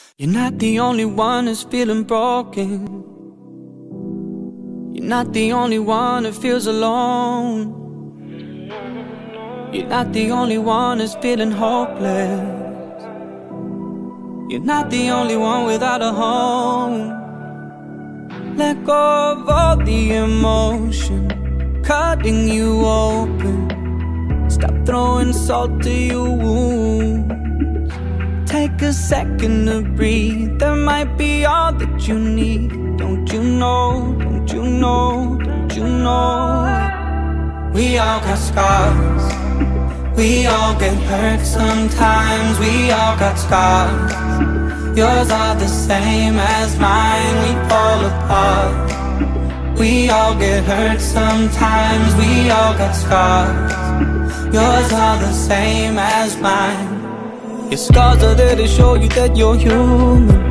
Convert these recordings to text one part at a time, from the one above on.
You're not the only one who's feeling broken. You're not the only one who feels alone. You're not the only one who's feeling hopeless. You're not the only one without a home. Let go of all the emotion cutting you open. Stop throwing salt to your wounds. Take a second to breathe. That might be all that you need. Don't you know, don't you know, don't you know? We all got scars. We all get hurt sometimes. We all got scars. Yours are the same as mine. We fall apart. We all get hurt sometimes. We all got scars. Yours are the same as mine. Your scars are there to show you that you're human.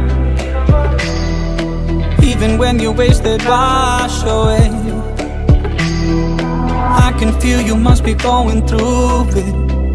Even when your wasted wash away. I can feel you must be going through it.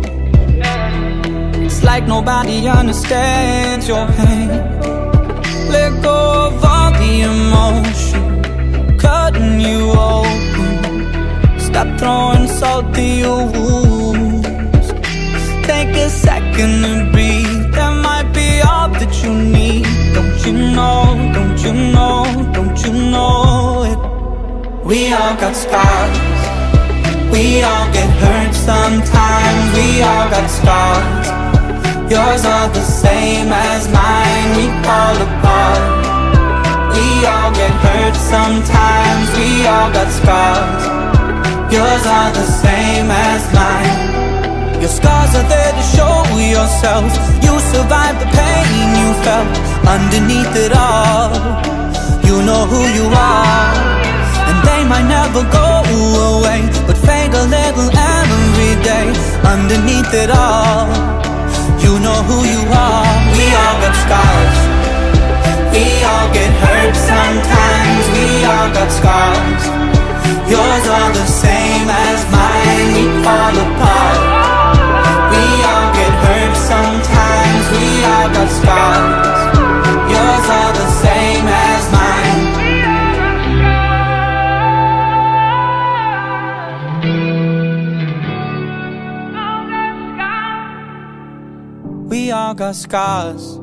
It's like nobody understands your pain. Let go of all the emotion cutting you open. Stop throwing salt to your wounds. Take a second to breathe. That might be all that you need. Don't you know, don't you know, don't you know it? We all got scars. We all get hurt sometimes. We all got scars. Yours are the same as mine. We fall apart. We all get hurt sometimes. We all got scars. Yours are the same as mine. Your scars are there to show yourself. You survived the pain you felt. Underneath it all, you know who you are. And they might never go away, but fade a little every day. Underneath it all, you know who you are. We all got scars. We all get hurt sometimes. We all got scars. Yours are the same as mine. We fall apart. We all get hurt sometimes. We all got scars. Yours are the same as mine. We all got scars.